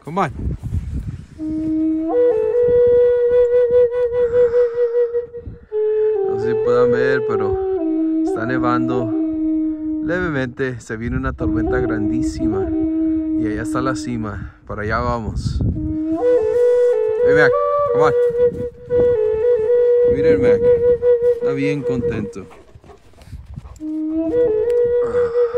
Come on. No sé si puedan ver, pero está nevando levemente. Se viene una tormenta grandísima. Y allá está la cima. Para allá vamos. Hey Mac, come on. Miren Mac. Está bien contento.